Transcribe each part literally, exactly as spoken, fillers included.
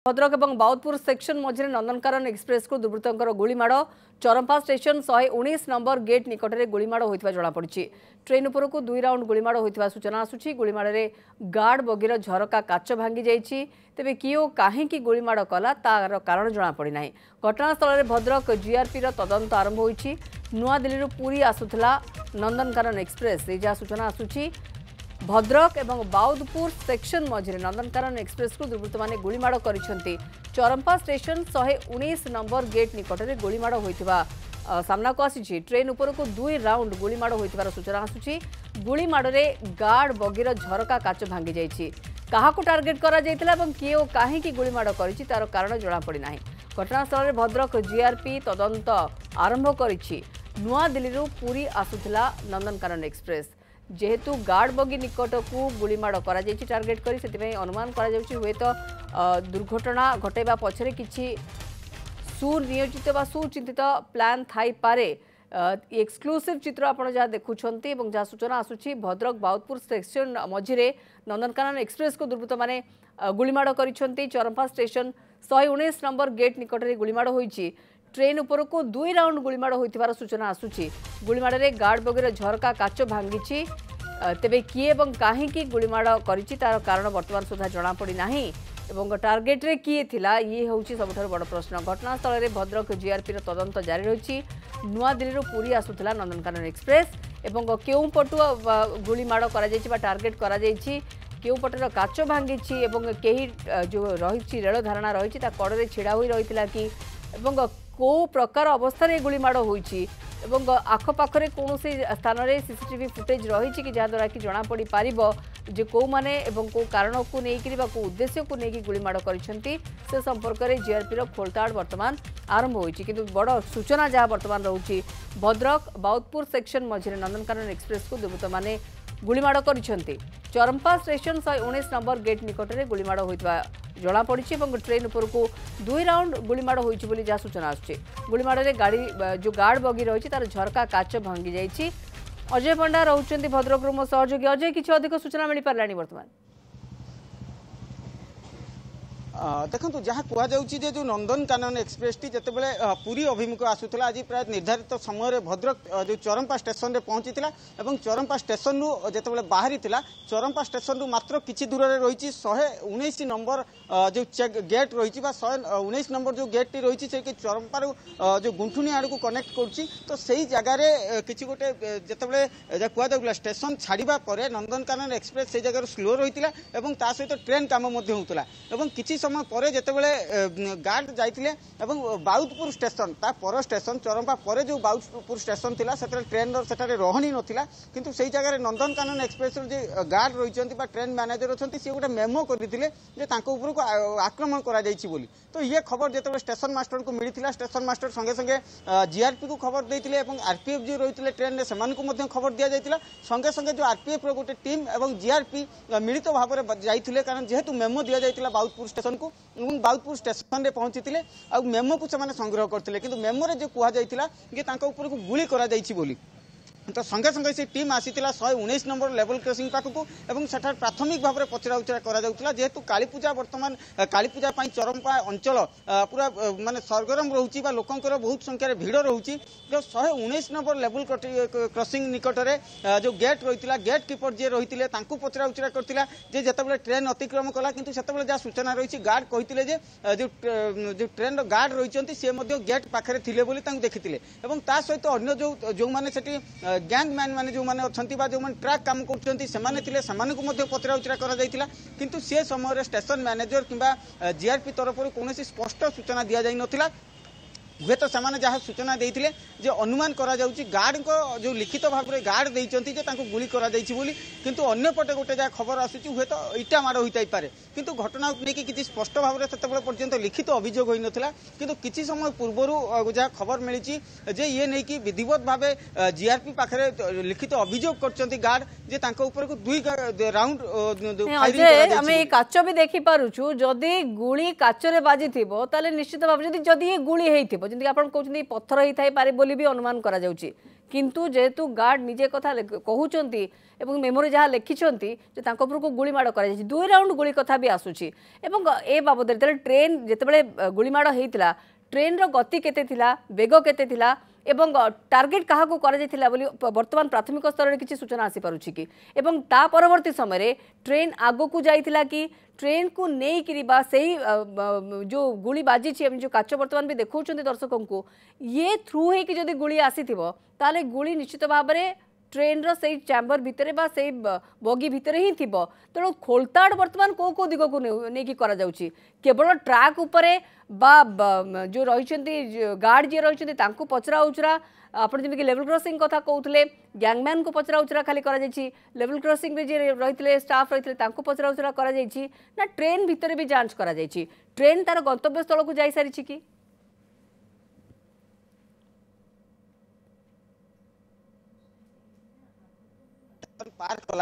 भद्रक और बाउदपुर सेक्शन मझे नंदनकानन एक्सप्रेस को दुर्वृत्तर गुलीमाड़ चरंपा स्टेशन शहे उन्नीस नंबर गेट निकट में गुलीमाड़ होता जमापड़ी। ट्रेन उपरक दुई राउंड गुलीमाड़ होता सूचना आसूची। गुलीमाड़ में गार्ड बगीर झरका काच भांगी जाइए। तेबे किए कहीं गुलीमाड़ कला तार कारण जमापड़ना। घटनास्थल में भद्रक जीआरपी तदंत आरंभ होती। नुआदिल्ली पुरी आसूला नंदनकानन एक्सप्रेस जहाँ सूचना आसूची। भद्रक और बाउदपुर सेक्शन मझे नंदनकानन एक्सप्रेस को दुर्वृत्त मैंने गुलीमाड़ करिसेंती। चरंपा स्टेशन शहे उन्नीस नंबर गेट निकट में गुलीमाड़ होता सामना को आसी। ट्रेन उपर को दुई राउंड गुलीमाड़ होता सूचना आसूची। गुलीमाड़े गार्ड बगीर झरका काच भांगी जाइए। क्या टार्गेट करा किए और कहीं गुलीमाड़ कर तार कारण जमापड़ना। घटनास्थल में भद्रक जीआरपी तदंत आरंभ करिछि। नुआदिल्ली पुरी आसूला नंदनकानन एक्सप्रेस जेहेतु गार्ड बगी निकट को गुलीमाड़ करा जाइछि टार्गेट करी से अनुमान करा जाउछि हुए तो दुर्घटना घटेबा पछरे किछि सुनियोजित बा सुचिंतित प्लान थाई पारे। एक्सक्लूसिव चित्र आपण जहाँ देखुछंती एवं जहाँ सूचना आसूची भद्रक बाउदपुर सेक्शन मझिरे नंदनकानन एक्सप्रेस को दुर्वृत्त माने गुलीमाड़ करिसेंती। चरंपा स्टेशन शहे उन्नीस नंबर गेट निकट में गुलीमाड़ होइछि। ट्रेन उपर को दुई राउंड गुलीमाड़ होइथिबार सूचना आसूची। गुलीमाड़े गार्ड बगीर झरका काच भांगी। तेबे किए और कहीं गुलीमाड़ करिछि तार कारण बर्तमान सुधा जमापड़ी नाही एवं टार्गेट रे किए थिला ये होउछि सबठारु बड़ प्रश्न। घटनास्थल में भद्रक जीआरपी तदंत जारी रही। नुआदिल्ली पुरी आसूला नंदनकानन एक्सप्रेस एवं केउ पटु गुलीमाड़ करा जाइछि बा टार्गेट करा जाइछि केउ पटर काच भांगी एवं केही जो रही रेल धारणा रही कड़े छिड़ा होई रहितिला कि एवं को प्रकार अवस्था गुलीमाड़ होइछि एवं आखपाखरे कौन स्थान में सीसीटीवी फुटेज रही कि जहाद्वारा कि जमापड़ पार जे कौ माने एवं को कारण को लेकिन को उद्देश्य को लेकिन गुलीमाड़ करिसेंती से संपर्क में जीआरपी खोलताड़ वर्तमान आरंभ होइछि। किंतु बड़ सूचना जहाँ वर्तमान रहुछि भद्रक बाउदपुर सेक्शन मझे नंदनकानन एक्सप्रेस को दुर्वृत्त माने गुलीमाड़ करिसेंती। चरंपा स्टेशन शहे उन्नीस नंबर गेट निकट में गुलीमाड़ होता जमापड़ी। ट्रेन उपर को दुई राउंड गुलीमाड़ होइछि बोली जहाँ सूचना आसुछि। गुलीमाड़े गाड़ी जो गार्ड बगी रही तार झरका काच भांगी जाइछि। अजय पंडा रहउछन्ति भद्रक मो सहयोगी। अजय किछि अधिक सूचना मिल पारलानी वर्तमान? देखो जहाँ कहुचे जो नंदनकानन एक्सप्रेस टी जिते बड़े पुरी अभिमुख आसूला आज प्राय निर्धारित समय भद्रक जो चरंपा स्टेशन में पहुंची चरंपा स्टेशन रु जिते बाहरी चरंपा स्टेशन रु मात्र किछि दूर रही शहे उन्नीस नंबर जो चेक गेट रही शहे उन्नीस नंबर जो गेट टी रही से चरंपार जो गुंठुनी आड़ को कनेक्ट करुच्ची तो सही जगार किसी गोटे जिते कहला स्टेशन छाड़ा पर नंदनकानन एक्सप्रेस से जगह स्लो रही है सहित ट्रेन कम होता किसी समय पर जितेबले गार्ड जाइए बाउदपुर स्टेशन ता पर स्टेशन चरंपा पर जो बाउदपुर स्टेशन थिला सेतरे ट्रेन सेठारे रहनी नथिला किंतु सेही जगह नंदनकानन एक्सप्रेस जे गार्ड रहिचंती बा ट्रेन मैनेजर अछंती से गोटे मेमो करथिले जे तांको ऊपर को आक्रमण करा जाइछि बोली। तो ये खबर जितेबले स्टेशन मास्टर को मिलिथिला स्टेशन मास्टर संगे संगे जीआरपी को खबर देइथिले एवं आरपीएफ जो रहिथिले ट्रेन ने समान को मध्य खबर दिया जाइथिला। संगे संगे जो आरपीएफ रो गोटे टीम एवं जीआरपी मिलित भाव में जाइथिले कारण जेहेतु मेमो दिया जाइथिला बाउदपुर स्टेशन को बाउदपुर स्टेशन में पहुंची आ मेमो को से संग्रह करते कि मेमोरे जो कहुला कि ऊपर को गुली करा जाइछि बोली। तो संगे संगे से टीम आसीला शहे उन्नीस नंबर लेवल क्रॉसिंग पाखक एवं सेठार प्राथमिक भाव में पचरा उचरा करा जेहेतु कालीपूजा वर्तमान कालीपूजा चरंपा अंचल पूरा माने सरगरम रोची लोकंर बहुत संख्यार भिड़ रोची जो शहे उन्नीस नंबर लेवल क्रॉसिंग निकट में जो गेट रही गेट कीपर जी रही पचरा उचरा करता जिते ट्रेन अतिक्रम कला किंतु से जहाँ सूचना रही गार्ड कहते जो ट्रेन गार्ड रही सी गेट पाखे थे देखी सहित अन्य जो जो मैंने गैंग मैन माने जो माने अछंती बा जो माने ट्रैक काम करछंती सेमाने थिले सेमाने को मध्ये पचरा उचरा करा जाइतिला किंतु से समय स्टेशन मैनेजर किंबा जीआरपी तरफ कोनोसी स्पष्ट सूचना दिया जाई नथिला। हुए तो से जहाँ सूचना देते जे अनुमान करा जाउची गार्ड को जो लिखित भाव में गार्ड देइचंती जे तांको गुली करा जाइछि बोली किंतु अन्य पटे गोटे जहाँ खबर आसुची हुए तो इटा माड़ होई पारे किंतु घटना नहीं कि स्पष्ट भाव में सेतबेले पर्यंत लिखित अभियोग होई नथिला किंतु किछि समय पूर्व जहाँ खबर मिली जे ये नहीं कि विधिवत भाव जीआरपी पाखे लिखित अभियोग करचंती गार्ड जे तांको ऊपर को दुई राउंड फायरिंग करा जाइछि। हम काच भी देखि पारुछु जदी गुली काच रे बाजी थिबो ताले निश्चित भाव जदी जदी गुली हेइथिबो जदी आपण कहउछन्ती पत्थर हेइ थाइ पारे बोली भी अनुमान करा जाउची किंतु जेहेतु गार्ड निजे कथा कहउचंती एवं मेमोरी जहाँ लिखिंट जे तांको उपरको गुली माड़ कर दुई राउंड गुली कथा भी आसूची एवं ए बाबद ट्रेन जितेबाला गुलीमाड़ होता ट्रेन रो गति केते थिला वेग केते थिला एवं टार्गेट क्या बर्तमान प्राथमिक स्तर में किसी सूचना आसी पारुछि कि एवं ता परवर्ती समय ट्रेन आगो को जाइथिला कि ट्रेन को नहीं कि से जो गुली बाजी जो काच बर्तमान भी देखा दर्शकों को ये थ्रू है कि जदि गुली आसी ताले गुली निश्चित भाव में ट्रेन रो से चैम्बर भितर बा से बगी भितर ही थी तेणु खोलताड़ बर्तमान कौ कौ दिग को नहीं करा जाउची केवल ट्रैक उपरे बा जो रही गार्ड जी रही पचरा उचरा आपड़ जमी लेवल क्रॉसिंग कथा कहते गैंगमैन को पचरा उचरा खाली करा जायछि लेवल क्रॉसिंग रे जे रही स्टाफ रही पचरा उचरा करा जायछि ना ट्रेन भितर भी जांच करा जायछि ट्रेन तार गंतव्य स्थल को जाई सारिछि कि पार्क कला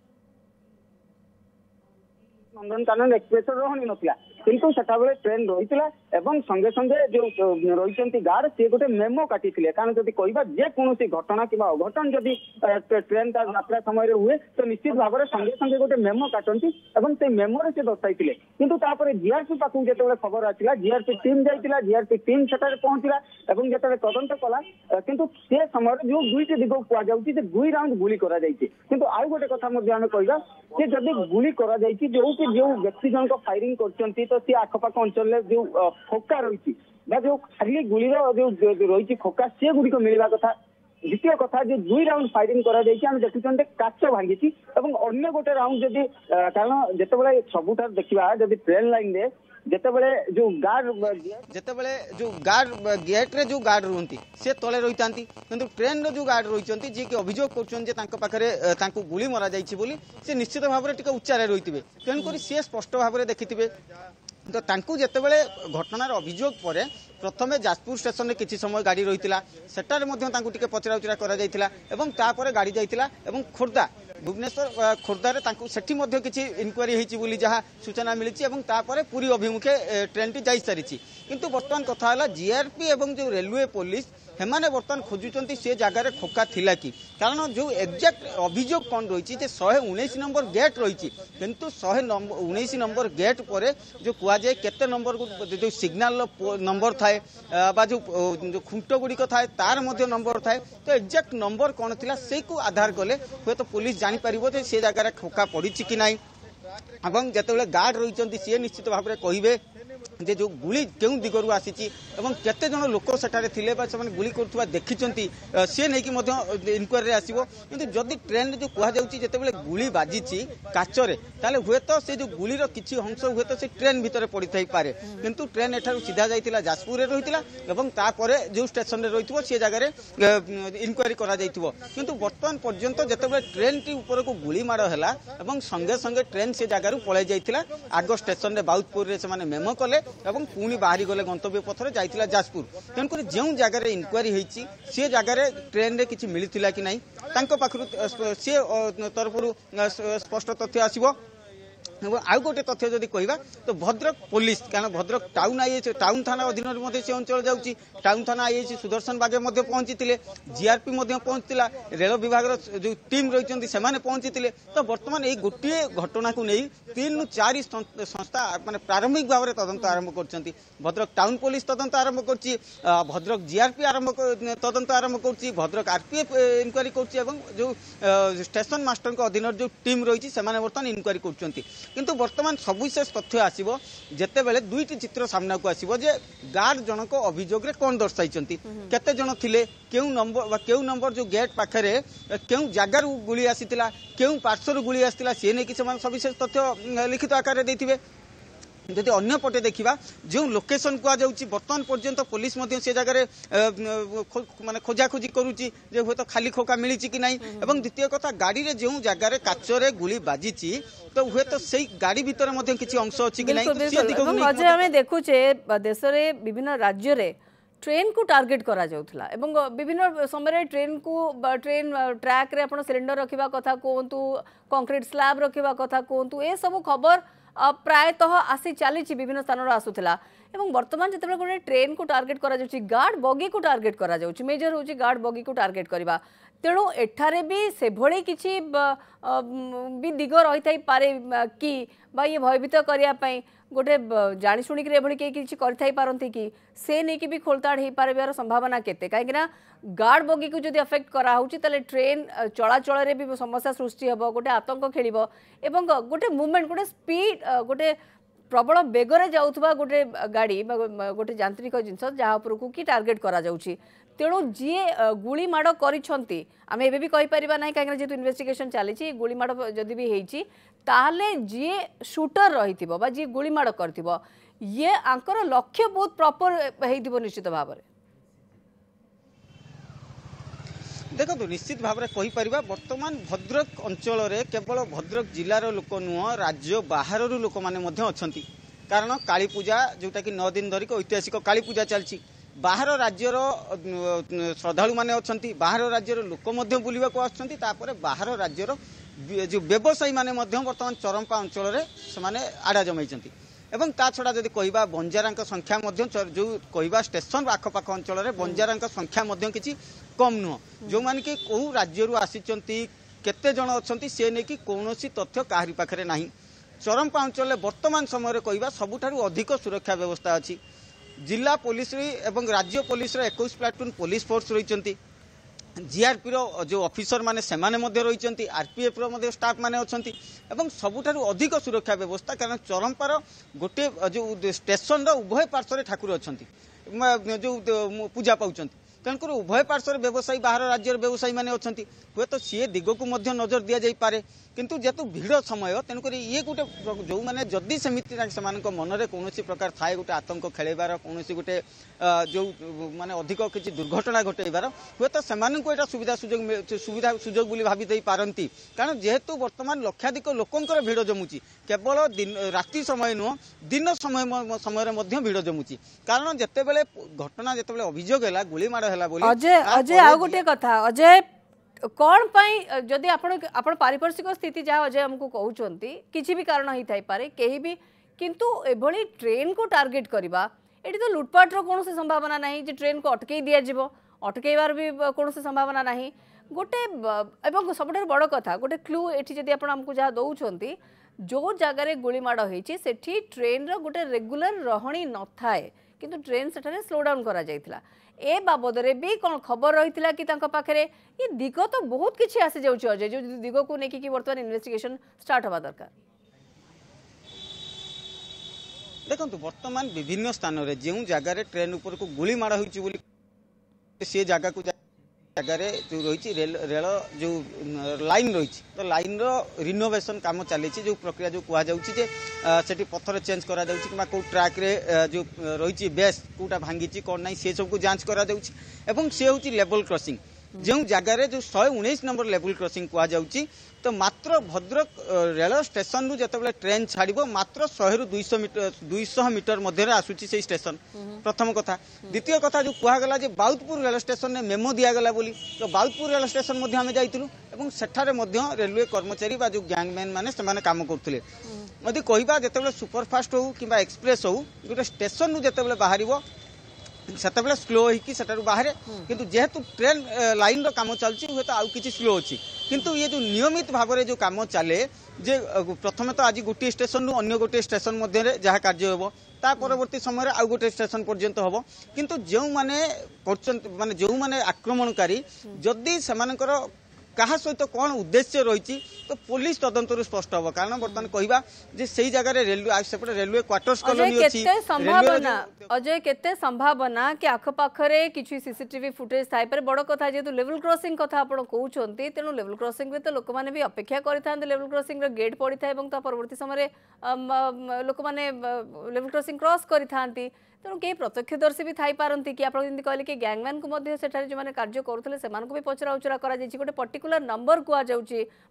नंदनकानन एक्सप्रेस रहनी नथिला किंतु सेटा बेले ट्रेन रही एवं संगे संगे जो रही गार्ड सी गोटे मेमो काटी कारण जब कह जे कौन घटना कि अघटन जदि ट्रेन का यात्रा समय हुए तो निश्चित भाव में संगे संगे गोटे मेमो काटती और से मेमोरे से दर्शाई किंतु जीआरपी पाक जो खबर आसला जीआरपी टीम जाइला जीआरपी टीम सेठारे पहुंचला और जो तदंत कला किंतु से समय जो दुईट दिग कहुच्छे दुई राउंड गुली कर आउ गोटे कथा आम कहवा कि जब गुली कर जो कि जो व्यक्ति जनक फायरिंग कर तो सी आखपाख अंचल जो फोका रही जो खाली गुलीर जो रही फोका सी गुड़िक मिलवा कथा द्वितीय कथा जो दुई राउंड फायरिंग कर देखुं काच भांगी अन्य गोटे राउंड जदि कारण जिते सबुठ देखा जब ट्रेन लाइन रे जितेबले जो गार्ड जितेबले जो गार्ड गेट रे जो गार्ड रुहंती से तले रही था किंतु ट्रेन रो जो गार्ड रही जी कि अभियोग कर गुली मरा जाइछि बोली से निश्चित भाव में टिके उच्चारे रही तेणुक सी स्पष्ट भाव में देखिथे तो तांकु जेतेबेले घटनार अभियोग पर प्रथमे जाजपुर स्टेशन में किसी समय गाड़ी रही सेटारे मध्य तांकु टिके पचरा उचरा करा जायतिला एवं तापर गाड़ी जाइतिला एवं खोर्धा भुवनेश्वर खोर्धारे तांकु सेठी मध्य किछि इनक्वारी हेछि बोली जहाँ सूचना मिली एवं तापर पुरी अभिमुखे ट्रेन टी जाई सारिछि किंतु वर्तमान कथा हला जीआरपी एवं जो रेलवे पुलिस हेमाने बर्तमान खोजुचंती से जगार खोका थिला कि कारण जो एक्जाक्ट अभियोग कौन रही शहे उन्नीस नंबर गेट रही किंतु शहे उन्नीस नंबर गेट पर जो कहुए केते नंबर जो सिग्नाल नंबर थाए बा जो जो खुंट गुड़िक थाए तार मध्य नंबर थाए तो एक्जाक्ट नंबर कौन थिला से को आधार कले हुए तो पुलिस जानी पारिबो जे से जगार खोका पड़ी कि नहीं एवं जितेबाला गार्ड रही सी निश्चित भाव में कहे जे जो गुली केउं दिगरु आसीची एवं केते जण लोक सेठारे थिले बा से गुली करथुवा देखिचंती से नै कि मध्य इनक्वारी रे आसीबो किंतु जदि ट्रेन जो कहा जाउची जेतेबेले गुली बाजीची काचरे ताले हुए तो से जो गुली रो किछि अंश हुए तो से ट्रेन भितरे पड़ी थाई पारे किंतु ट्रेन एठारु सीधा जाइतिला जाजपुर रे रहितिला एवं तापरे जो स्टेशन रे रहितबो से जगह रे इनक्वारी करा जाइतिबो किंतु वर्तमान पर्यंत जेतेबेले ट्रेन टी ऊपर को गुली मार हैला एवं संगे संगे ट्रेन से जगह रु पळे जाइतिला आगो स्टेशन रे बाउतपुर रे से माने मेमो कले एवं पुणी बाहरी गले गंतव्य पथरे जाइतिला जाजपुर तेणुक जो जगार इनक्वारी होती सी जगार ट्रेन रे किछि मिलिथिला कि नहीं तांको पाखरु सी तरफरु स्पष्ट तथ्य आसीबो आउ गोटे तथ्य जदि कहवा तो भद्रक पुलिस कारण भद्रक टाउन आईएसी टाउन थाना अधीन से अंचल जाऊँगी टाउन थाना आईएसी सुदर्शन बागे पहुंची जीआरपी पहुंचला रेल विभाग जो टीम रही से पहुंची तो बर्तमान ये गोटे घटना को नहीं तीन रु चार संस्था माने प्रारंभिक भाव में तदंत आरंभ कर भद्रक टाउन पुलिस तदंत आरंभ कर भद्रक जीआरपी आरंभ तदंत आरंभ कर भद्रक आरपीएफ इनक्वारी कर जो स्टेशन मास्टर अधीन जो टीम रही है बर्तमान इनक्वारी कर किंतु वर्तमान सविशेष तथ्य आसीबो जेतेबेले दुईटी चित्र सामना को आसीबो जे गार्ड जनक अभियोग रे कोन दर्शाई केते जन थिले केउ नंबर बा केउ नंबर जो गेट पाखरे केउ जगार गुली आसीतिला केउ पार्श्वर गुली आसीतिला से नै कि समान सविशेष तथ्य लिखित आकार रे दैथिबे जदि अन्य पटे देखा जो लोकेशन कहुच्छी बर्तमान पर्यंत पुलिस से जगह माने खोजाखोजी करुच्ची हूँ तो खाली खोका मिली कि नहीं एवं द्वितीय कथा गाड़ी रे जो जगार काचरे गुली बाजी तो हुए तो से गाड़ी भितर किसी अंश अच्छी कि नहीं आम देखुचे देश में विभिन्न राज्य रे ट्रेन को टार्गेट करा जाउथला एवं विभिन्न समय ट्रेन को ट्रेन ट्रैक रे आपण सिलेंडर रखिबा कथा कहतु कंक्रीट स्लैब रखिबा कथा कहतु ए सब खबर प्रायतः आसी चली विभिन्न स्थान आसूला बर्तमान जिते गोटे ट्रेन को टार्गेट करा जाउछि गार्ड बगी को टार्गेट करा जाउछि मेजर होछि गार्ड बगी को टार्गेट करबा तेणु एठारे भी से भली किछि भी दिग रही थाई पारे कि बा ये भयभीत करिया पई गोटे जानी शुणी एभली के किछि करि पारती कि से नहीं कि भी खोलताड़ हो पार संभावना केते कहीं गार्ड बगी को जब अफेक्ट करा होछि तले ट्रेन चलाचल रे भी समस्या सृष्टि हेबो गोटे आतंक खेलिबो एवं गोटे मूवमेंट गोटे स्पीड गोटे प्रबल बेगरे जाउथबा गोटे गाड़ी गोटे यांत्रिक जिनस जहाँ उपरकू कि टार्गेट करा जाउछि तेणु जी गुली माड़ करिसंती आमे एबे भी कहि परिबा नै काहे जेतु इन्वेस्टिगेशन चली गुली माड़ जदि भी हेछि ताहले जी शूटर रहिथिबो बा जी गुली माड़ करथिबो ये आंकर लक्ष्य बहुत प्रॉपर हेइथिबो निश्चित भाव में देखो तो निश्चित भाव में कहीपर बर्तमान भद्रक अंचल केवल भद्रक जिलार लोक नुह राज्य बाहर लोक मैंने अच्छा कारण काली पूजा जोटा कि नौ दिन धरिक ऐतिहासिक काली पूजा चलती बाहर राज्यर श्रद्धालु मैंने अच्छा बाहर राज्यर लोक बुलवाक आसपर बाहर राज्यर जो व्यवसायी मैंने बर्तमान चरंपा अंचल से आड़ा जमाई एवं ता छड़ा जदि कहबा बंजारा संख्या जो कहबा स्टेशन आखपाख अंचल बंजारा संख्या किसी कम नुह जो माने कि कौ राज्य आसीचंती केते जण अछंती से ने कि कौनसी तथ्य काहरी पाखरे नाही चरंपा अंचल वर्तमान समय कहबा सबुठारु अधिक सुरक्षा व्यवस्था अछि जिला पुलिस एवं राज्य पुलिस इक्कीस प्लाटून पुलिस फोर्स रहिचंती जीआरपी रो जो ऑफिसर माने सेमाने मध्य रहिचंती आरपीएफ रो मध्य स्टाफ माने अछंती एवं सबुठारु अधिक सुरक्षा व्यवस्था कारण चरंपार गोटे जो स्टेशन रो उभय पार्श्व ठाकुर अछंती जो पूजा पाउचंती तेणुकर उभय पार्श्वर व्यवसायी बाहर राज्यर व्यवसायी मैंने अच्छा हे तो सी दिग को नजर दि जापे किंतु जेतु भीड़ समय तेणुकर ये गोटे जो मैंने जदि सेमती मन में कौन प्रकार थाए गोटे आतंक खेलबार कौन गोटे जो माने अधिक किसी दुर्घटना घटेबार हे तो से सुविधा सुजोग सुविधा सुजोग बोली भावी दे पारती कारण जेहेतु वर्तमान लक्षाधिक लोकंर भीड़ जमुची केवल दिन राति समय नुह दिन समय समय भीड़ जमुची कारण जिते बड़े घटना जिते अभियोग है गुली माड़ अजय अजय आ गोटे कथा अजय कौन जदि आपण आपण पारिपार्श्विक स्थिति जहाँ अजय हमको कहते किसी भी कारण ही थाई पारे कहीं भी किंतु एभली ट्रेन को टार्गेट करवा ये तो लुटपाट कौन संभावना नहीं जे ट्रेन को अटकई दिज्व अटकईबार भी कौन संभावना नहीं गोटे एवं सब बड़ कथा गोटे क्लू ये जब आपको जहाँ दौरान जो जगार गुलीमाड़ होती सेठी ट्रेन रो गोटे रेगुलर रहणी न थाए किंतु ट्रेन सेठारे स्लो डाउन करा जायतिला ए बाबद रे भी कौन खबर रही कि पाखरे ये दिग तो बहुत किसी आसी जाउछ अजय जो दिग को लेकिन कि वर्तमान इन्वेस्टिगेशन स्टार्ट हवा दरकार देखो वर्तमान विभिन्न स्थान रे जो जगार ट्रेन ऊपर को गुली माड़ होइछि बोली से जगह को जगार जो रही रेल रेल जो लाइन रही तो लाइन रिनोवेशन काम चली जो प्रक्रिया जो कहुचे पत्थर चेंज करा कौ ट्रैक रे जो रही बेस कौटा भांगी कौन ना सी सब को जांच करा एवं सी हूँ लेवल क्रॉसिंग जो जगार जो शहे उन्नीस नंबर लेवल क्रॉसिंग कहुचे तो मात्र भद्रक रेल स्टेशन रु जिते ट्रेन छाड़ मात्र शहे रु दुईश मीटर दुईश मीटर मध्य आसूची से स्टेशन प्रथम कथा द्वितीय कथा जो कहगला बाउदपुर रेल स्टेशन में मेमो दिगला बोली तो बाउदपुर रेल स्टेशन आम जाइलु सेठारे रेलवे कर्मचारी जो गैंगमैन मैंने से काम करते यदि कहवा जिते सुपरफास्ट हो कि एक्सप्रेस हो गोटे स्टेशन रु जिते बाहर से स्लो हो बाहर किंतु जेहेतु ट्रेन लाइन काम चलती हूँ तो आउ कि स्लो अच्छी किंतु ये जो नियमित भाव में जो काम चले जे प्रथम तो आज गोटे स्टेशन रु अन्य गोटे स्टेशन मध्य जहाँ कार्य हम ता परवर्ती समय आउ गोटे स्टेशन पर्यंत हम किंतु जो माने माने जो माने आक्रमणकारी जदि सेमानकर कहा सहित कौन उद्देश्य रही तो पुलिस तदंत स्पष्ट हम कारण बर्तमान कहवा से जगह रेलवे सेपटे रेलवे क्वार्टर्स कॉलोनी अछि संभावना अजय केते संभावना कि आखपाखरे किछि सीसीटीवी फुटेज थाई पर बड़ कथा जेतु लेवल क्रॉसिंग कथा आपण कहउछंती तेनु लेवल क्रॉसिंग रे तो लोक माने भी अपेक्षा करिथांते लेवल क्रॉसिंग रे गेट पड़ी था एवं ता परवर्ती समय लोक माने लेवल क्रॉसिंग क्रॉस करिथांती तेणु कई प्रत्यक्षदर्शी भी थी पारती कि आप कहले कि गैंगमैन को जो कार्य करुले भी पचरा उचरा कर गोटे पर्टिकुलर नंबर कहुच्छे पर्टिकुलर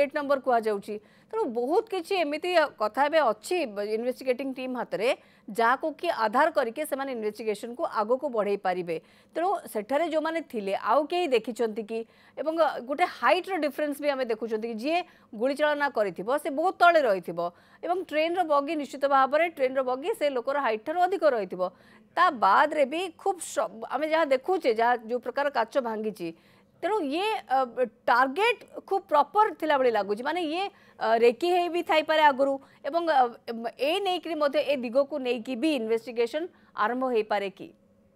गेट नंबर कह जाउची तेणु बहुत किसी एमती कथा अच्छी इन्वेस्टिगेटिंग टीम हाथ में जहाँ को कि आधार करके से इन्वेस्टिगेशन को आग को बढ़े पारे तेणु सेठारे जो मैंने थिले आउ कहीं देखी कि एवं गोटे हाइट्र डिफरेन्स भी आम देखुं कि जी गुली चालना कर बहुत तले रही ट्रेन रो बगी निश्चित भाव में ट्रेन रो बगी से लोकर हाइट ठार अधिक रही ता बाद रे भी खूब आम जहाँ देखुचे जहाँ जो प्रकार काच भांगी तेणु ये टार्गेट खूब प्रॉपर थिला बड़ी लगुच माने ये रेकी है भी थाई पारे आगुरु एवं ए नहीं कि मते ए दिगो को नहीं कि भी इन्वेस्टिगेशन आरंभ हो पारे कि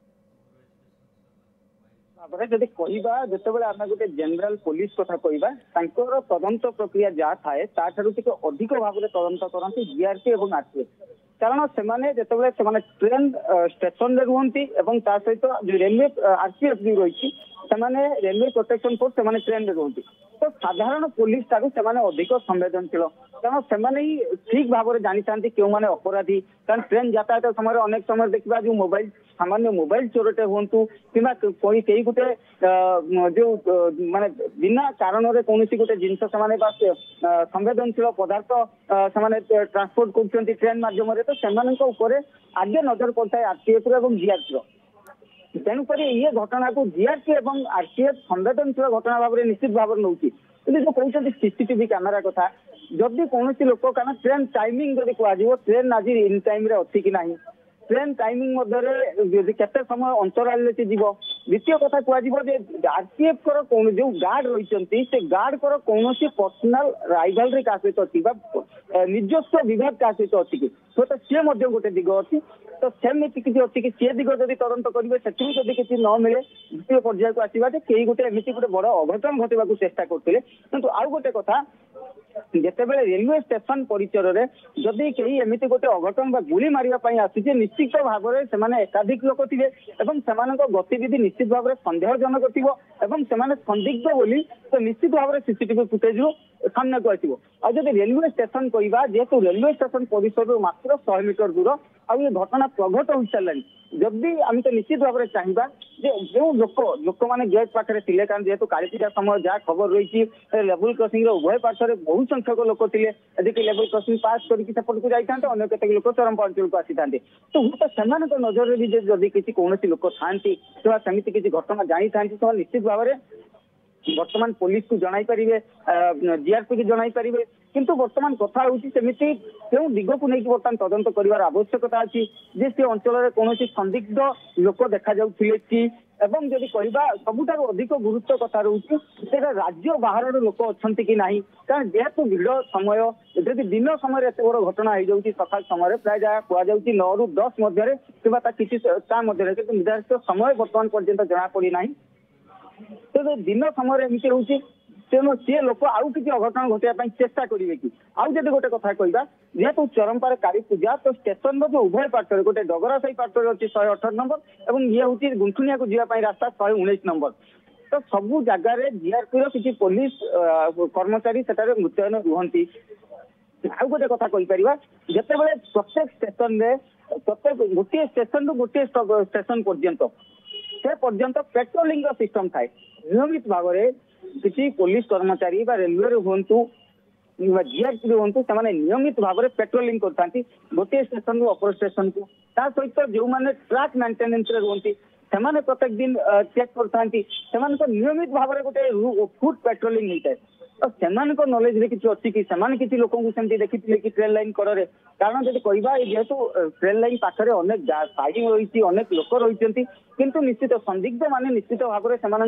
जदि कहवा जो आम गोटे जनरल पुलिस कथा कहवा तदंत प्रक्रिया जहाँ थाए ताठू टे अधिक भाव में तदंत करती जीआरपी और आरपीएफ कारण से ट्रेन स्टेशन रे रुहंती सहित जो रेलवे आरपीएफ भी रही रेलवे प्रोटेक्शन फोर्स से ट्रेन रे रुहंती तो साधारण पुलिस ठारू से अधिक संवेदनशील कारण से ठीक भाव में जानी था क्यों मैंने अपराधी कारण ट्रेन यातायात समय अनेक समय देखा जो मोबाइल सामान्य मोबाइल चोरटे हूँ कि कई गोटे जो माने बिना कारण कौन गोटे जिनस से संवेदनशील पदार्थ से ट्रांसपोर्ट कर ट्रेन मध्यम तो से आगे नजर पड़ता है आरपीएफ और जीआरपी तेणुक ये घटना को जीआरपी और आरपीएफ संवेदनशील घटना भाव में निश्चित भाव में नौ जो कहते सीसीटीवी कैमेरा कथा जदि कौन लोक कारण ट्रेन टाइमिंग जब कह ट्रेन आज इन टाइम अच्छी कि ना ट्रेन टाइमिंग मध्य केते समय अंतराल से जीव द्वितीय कथा कह आरपीएफ कर जो गार्ड रही से गार्ड कर कौन पर्सनाल राइवलरी क्या सहित अच्छी निजस्व विवाद क्या सहित अच्छी कि तो सी गोटे दिग अच्छी तो सेमती किसी अच्छी कि सी दिग जब तदंत करेंगे से किसी न मिले द्वितीय पर्याय को आसवा कई गोटे एमती गोटे बड़ अघटन घटवा चेष्टा करते किंतु आउ गोटे कथा जितेबाला रेलवे स्टेशन परिसर में जदि कहीं एमती गोटे अघटन गुली मारे आसी निश्चित भाव में एकाधिक लोक थे गतिविधि निश्चित भाव में सन्देहजनक थी संदिग्ध बोली तो निश्चित भाव में सीसीटीवी फुटेज सामना को आसो आदि रेलवे स्टेशन कहवा जेहेतु रेलवे स्टेशन परिसर मात्र सौ मीटर दूर आ ये घटना प्रघट हो सारा जदि आम तो निश्चित भाव में चाहिए जो लोक लोक मैंने गेट पाखे थे कारण जेहेतु कालीपूजा समय जहाँ खबर रही लेवल क्रॉसिंग उभय पार्श्व बहुत संख्यक लोक थे यदि लेवल क्रॉसिंग पास करके सेपट को जाता अन्य केत लोक चरमपा अंचल को आसी था तो हूँ तो से नजर भी जदि किसी कौन लोक था सेमती किसी घटना जानी था निश्चित भाव में बर्तमान पुलिस को जन पारे जीआरपी को जन पारे किंतु बर्तमान कथा होमती क्यों दिग को लेकिन बर्तमान तदंत कर आवश्यकता अच्छी जे से अंचल कौन संदिग्ध लोक देखा कि एवं जदि कहवा सबुठ अधिक गुरुत्व कथा रोचे राज्य बाहर लोक अच्छा कि ना कारण जेहेतु भिड़ समय जदि दिन समय एत बड़ घटना हो सकाल समय प्राय जहाँ कहुच्छी नौ रु दस मध्य कि निर्धारित समय बर्तमान पर्यंत जना पड़ी ना तो दिन समय एमती रोचे तेणु सी लोक आउ किसी अघटन घटाई चेष्टा करेंगे कि आउ जब गोटे कथा कहवा जेहेतु चरमपार काली पूजा तो स्टेशन जो उभय पार्श्व गोटे डगरा साई पार्श्व अच्छी शहे अठर नंबर और ये हूँ गुंठुनिया को जावाई रास्ता शहे उन्नीस नंबर तो सबू जगार जीआरपी किसी पुलिस कर्मचारी से मुतयन रुहति आउ गोटे कथा कहीपर जिते बड़े प्रत्येक स्टेशन प्रत्येक गोटे स्टेशन रु गोटे स्टेशन पर्यंत से पर्यंत पेट्रोलिंग सिस्टम थाए नियमित भाव में किसी पुलिस कर्मचारी रेलवे हूँ जीआरपी हूँ से नियमित भाव में पेट्रोलिंग करते गोटे स्टेशन रु अपर स्टेशन को सहित जो मैंने ट्रैक मेंटेनेंस रुहति से प्रत्येक दिन चेक करते नियमित भाव में गोटे फुट पेट्रोलिंग होता है तो से नॉलेज रे किसी अच्छी कि किसी लोक देखी कि ट्रेन लाइन कड़े कारण जब कहवा जेहेतु ट्रेन लाइन पाखे अनेक साइड रही अनेक लोक रही किंतु निश्चित संदिग्ध माने निश्चित भाव में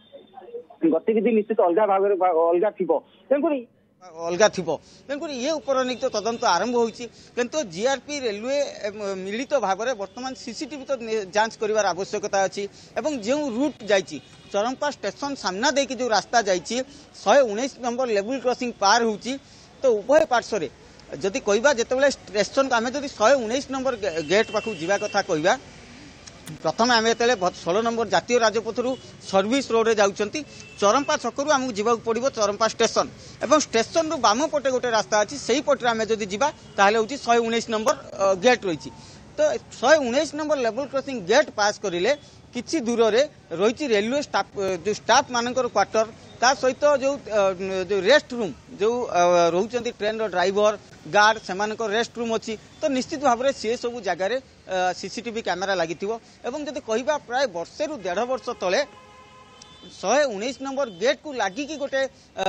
गतिविधि निश्चित अलग भाव अलग थी तेणुक अलगा थी तेणुक ये उपरनीत तदंत आरंभ होती जीआरपी रेलवे मिलित भाव में बर्तमान सीसीटीवी तो जांच कर आवश्यकता अच्छी जो रूट जाइए चरमपा स्टेशन सामना देकी जो रास्ता जाइए शहे उन्नीस नंबर लेवल क्रॉसिंग पार होची तो उभय पार्श्व जदि कहवा जिते स्टेशन आम जब शहे उन्नीस नंबर गेट पाखु जावा कथा कहवा प्रथम आम जो षोल नंबर जातीय राजपथ सर्विस रोड जाऊँच चरमपा छकरू आमको जावाक पड़ो चरमपा स्टेशन एवं स्टेशन रु बाम पटे गोटे रास्ता अच्छी से पटे आम जदि जावा ताहले होची शहे उन्नीस नंबर गेट रही तो शहे उन्नीस number level crossing gate pass करें किसी दूर रे रही रेलवे स्टाफ जो स्टाफ मानकर क्वार्टर ता सहित जो जो रेस्ट रूम जो रोचंती ट्रेन रो ड्राइवर गार्ड सेमानक रेस्ट रूम अच्छी तो निश्चित भाव में सी सब जगार सीसीटीवी कैमेरा लगी एवं जब कह प्राय वर्षे रु देढ़ वर्ष तले शहे उन्नीस नंबर गेट को लगिकी गोटे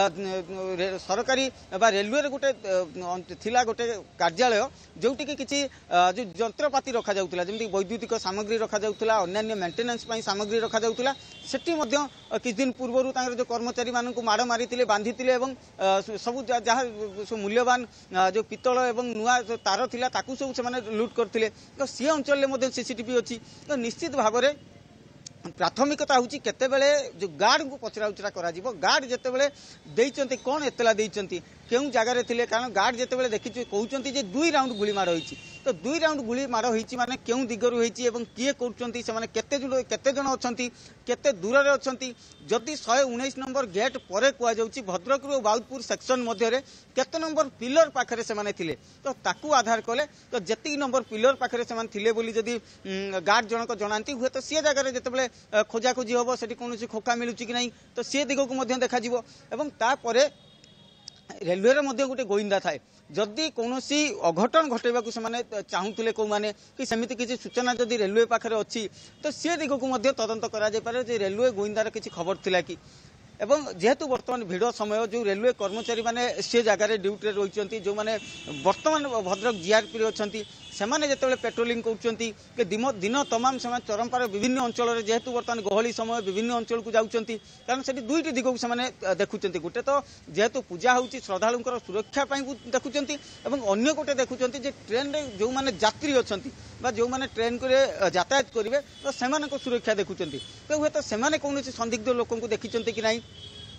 सरकारी रेलवे गोटे थिला गोटे कार्यालय जोटि कि किसी जो जंत्रपाति रखा जाउतला जमी वैद्युतिक सामग्री रखा जाउतला अन्य मेंटेनेंस पई सामग्री रखा जाउतला सेठी मध्य किछ दिन पूर्व जो कर्मचारी मानक माड़ मारी बांधी सब जहाँ मूल्यवान जो पितल एवं नुआ जो तार थिला ताकू सब से लुट करते तो सी अंचल में सीसीटीवी अच्छी तो निश्चित भाव में प्राथमिकता हूँ केतेबेले जो गार्ड को पचरा उचरा करा जीवो गार्ड जेतेबेले देइचंती कोन एतला देइचंती केउं जगार थिले कारण गार्ड जेतेबेले देखि कहउचंती जे दुई राउंड गुली मार होईची तो दुई राउंड गुली मार होईची माने केउं दिगरु होईची एवं किए करचंती से माने केते जण केते जण अछंती केते दूर रे अछंती जदि एक सौ उन्नीस नंबर गेट परे कुआ जाउची भद्रक रो बाउदपुर सेक्शन मध्य रे केते नंबर पिलर पाखरे से माने थिले तो ताकू आधार कले तो जेति नंबर पिलर पाखरे से माने थिले बोली जदि गार्ड जनक जणांती हुए तो सी जगार जेतेबेले खोजा खोजी हम से कौन खोका मिलूँ कि नहीं तो सी दिग को देखा एवं तापर रेलवे गोटे गोइंदा थाए जदि कौन अघटन घटेबा से चाहूले कौ मैंने कि सेमती किसी सूचना जदि रेलवे पाखे अच्छी तो सी दिग को तदंत कर रेलवे गोइंदार किसी खबर थिला कि एवं जेहेतु वर्तमान भिड़ समय जो रेलवे कर्मचारी माने से जगार ड्यूटी रही जो मैंने वर्तमान भद्रक जीआरपी अच्छा सेमाने जेतेबेले पेट्रोलिंग करछंती के दिन तमाम समय चरंपार विभिन्न अंचल रे जेहेतु वर्तमान गहली समय विभिन्न अंचल को जाउछंती कारण सेठी दुईटी दिग को सेमाने देखुछंती गोटे तो जेहेतु पूजा होउची श्रद्धालुंकर सुरक्षा पई देखुछंती एवं अन्य गोटे देखुछंती जे ट्रेन रे जो माने यात्री अछंती बा जो माने ट्रेन को यातायात करिवे तो सेमानक सुरक्षा देखुछंती तो हुए तो सेमाने कोनोसी संदिग्ध लोकन को देखिछंती कि नाही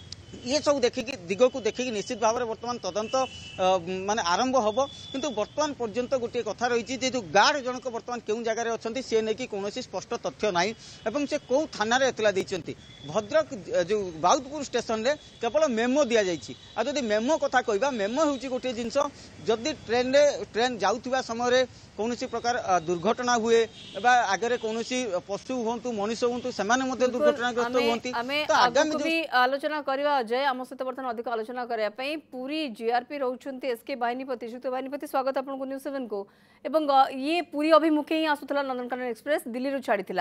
ये सब देखिकी दिग को देखिकी निश्चित भाव में वर्तमान तदंत माने आरंभ हम किंतु वर्तमान पर्यंत गोटे कथा रही जो गार्ड जनक वर्तमान केउं जगार अच्छा सी नहीं कौन स्पष्ट तथ्य ना एवं से कौ थाना एतला देइचंती भद्रक जो बाउदपुर स्टेशन रे केवल मेमो दि जाइए आ जदि मेमो कथा कहबा मेमो होउची गोटे जिनस जदि ट्रेन रे ट्रेन जाउथिबा समय कौन प्रकार दुर्घटना हुए आगे कौन पशु हूँ मनुष्य हूँ से दुर्घटनाग्रस्त होती तो आगामी आलोचना करवा अजय आम सहित बर्तमान अधिक आलोचना करने पूरी जीआरपी रोचंती एसके बाहिनीपति श्रीयुक्त बाहिनीपति स्वागत आपको न्यूज सेवन को एवं ये पूरी अभिमुखे ही आसूला नंदनकानन एक्सप्रेस दिल्ली रू छाड़ी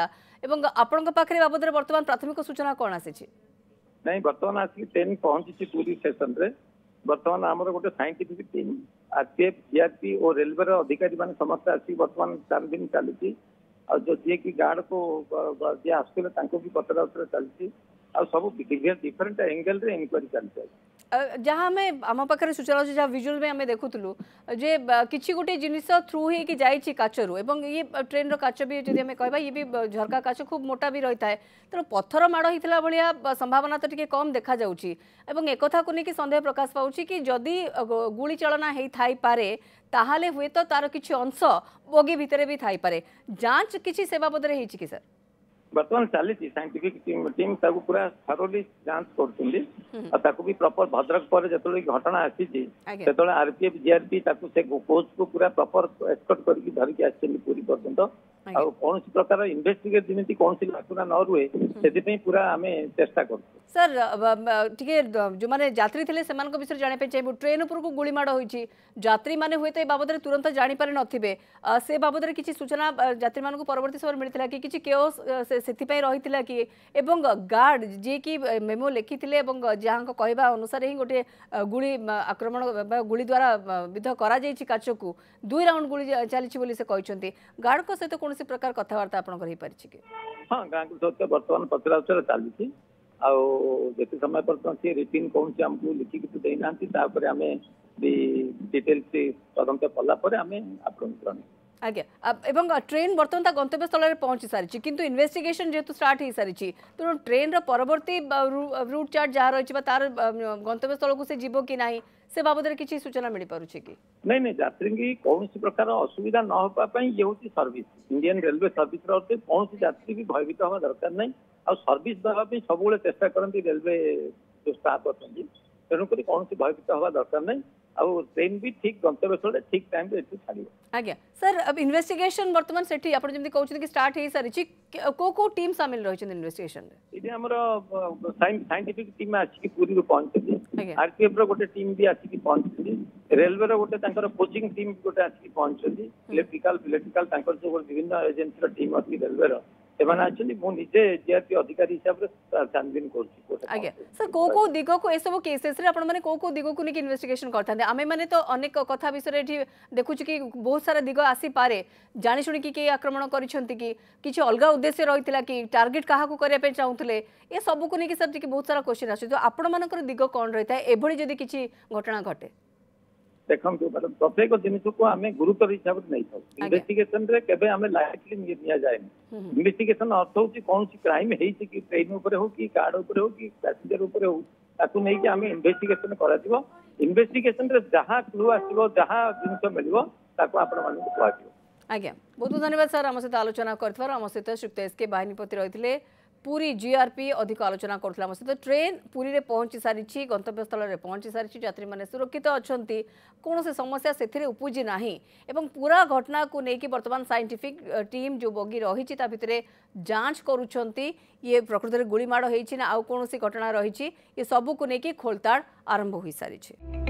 आपण पाखे बाबद बर्तमान प्राथमिक सूचना कौन आसी नहीं बर्तमान आसिक ट्रेन पहुंची पूरी स्टेशन रे बर्तमान आमर गोटे साइंटिफिक टीम आरपीएफ जीआरपी और रेलवे अधिकारी मान समस्त आसिक बर्तमान चार दिन चली जो जी की गार्ड को जी आसुले भी पचरा उचरा चलती आ सब डिफरेंट एंगल रे इंक्वायरी चलती जहाँ आम आम पाखे सूचना अच्छे जहाँ विजुअल में आम देखुलु जे किसी गोटे जिनिस थ्रू हो जाइए काचरू एवं ये ट्रेन काच भी जब आम कह ये भी झरका काच खूब मोटा भी रही है तेणु पत्थर माड़ होता भाया संभावना तो टी कम देखा जाउची एवं एक कथा को लेकिन संदेह प्रकाश पाउची कि जदि गुली चालना हो थाई पारे ताहाले हुए तो तार किसी अंश बोगी भितर भी थाई पारे जांच किसी से बाबद रे कि सर बर्तमान चली साइंटिफिक टीम टीम ताकू पूरा थरोली जांच कर भी प्रॉपर भद्रक पर जो घटना आसी आरपीएफ जीआरपी से कोच को पूरा प्रॉपर एस्कॉर्ट करके धरिकी आसी पूरी पर्यंत कौन प्रकार इन्वेस्टिगेट जमी कौन घटना न रुए से पूरा आम चेष्टा कर सर टे जो मैंने यात्री थे से विषय जानापी चाहिए ट्रेन उपर को गुली माड़ होती यात्री मैंने हुए तो बाबद तुरंत जापर नथिबे से बाबद किसी सूचना यात्री मानक परवर्ती समय मिलता कि किसी केओस से रही कि एवं गार्ड जी की मेमो लिखी जहाँ कहवा अनुसार ही गोटे गुली आक्रमण गुली द्वारा विध कर काच को दुई राउंड गुली चली से कहते गार्ड को सहित कौन प्रकार कथबार्ता आपंकर हाँ गाँ को बर्तमान पचरा उचरा चली आते समय पर सी रिटिन कौन से आमको लिखिक तो देना आम डिटेल्स तदंत कलापर आम आपन आज्ञा एवं ट्रेन बर्तमान ता गंतव्य स्थल में पहुंची सारी किंतु इन्वेस्टिगेशन जेहेतु स्टार्ट हो सारी तेणु ट्रेन परवर्ती रूट चार्ट जहाँ रही तार गंतव्य स्थल को से जीव कि ना से बाबद किसी सूचना मिल पारे कि नहीं नहीं यात्री की कौन प्रकार असुविधा न होगा ये हूँ सर्विस इंडियन रेलवे सर्विस कौन यात्री भी भयभीत हवा दरकार नहीं आ सर्विस देवाई सब चेष्टा करती रेलवे जो स्टाफ अच्छा तेणुक कौन भयभीत हवा दरकार नहीं आउ ट्रेन भी ठीक गंतव्य स्थल ठीक टाइम रे छाड़िबो। आज्ञा सर अब इन्वेस्टिगेशन वर्तमान सेठी आपण जेमति कहउछन कि स्टार्ट हे सारी छि को को टीम शामिल रहिछ इन्वेस्टिगेशन रे इदे हमर साइंटिफिक टीम आछि कि पूरी रो पहुंचली आरपीएफ रो गोटे टीम भी आछि कि पहुंचली रेलवे रो गोटे तांकर कोचिंग टीम गोटे आछि कि पहुंचली इलेक्ट्रिकल इलेक्ट्रिकल तांकर जो विभिन्न एजेंसी रो टीम अछि रेलवे रो एमान एक्चुअली मु निजे जीआरपी अधिकारी हिसाब रे छानबीन करछि। आज्ञा सर को को दिगो को ए सब केसेस रे आपण माने को को दिगो को निक इन्वेस्टिगेशन करथांदे आमे माने तो अनेक कथा विषय रे एठी देखुछि कि बहुत सारा दिगो आसी पारे जानि सुनि कि के आक्रमण करिसंती कि किछि अलगा उद्देश्य रहितला कि टार्गेट काहा को करे पे चाहुतले ए सब को निक सर टिके बहुत सारा क्वेश्चन आछि तो आपण मानकर दिगो कोन रहिता एभଳି जदी किछि घटना घटे देखम प्रत्येक जिनिस को आम गुरुतर हिसाब से नहीं था इन्वेस्टिगेशन रे केबे आम लाइटली निया जाए इन्वेस्टिगेशन अर्थ होची कौन सी क्राइम हेची कि ट्रेन ऊपर हो कि कार ऊपर हो कि पैसेंजर ऊपर हो ताकू नहीं कि आम इन्वेस्टिगेशन करा दिबो इन्वेस्टिगेशन रे जहां क्लू आसीबो जहां जिनिस मिलबो ताकू आपण माने को आदिबो। आज्ञा बहुत बहुत धन्यवाद सर आम सहित आलोचना करथवार आम सहित श्रीयुक्त एस के बाहिनीपति रहिथिले पूरी जीआरपी अधिक आलोचना करथला आम सहित ट्रेन पूरी रे पहुंची सारी गंतव्य स्थल रे पहुंची सारी यात्री माने सुरक्षित अछंती कौन से समस्या सेथिरे उपजी नाही एवं पूरा घटना को लेकिन वर्तमान साइंटिफिक टीम जो बगी रही ता भितरे जांच करूछंती ये प्रकृति रे गुली माड़ होईछि ना आउ कोनोसी घटना रही ये सबू को लेकिन खोलताड़ आरंभ होई सारी।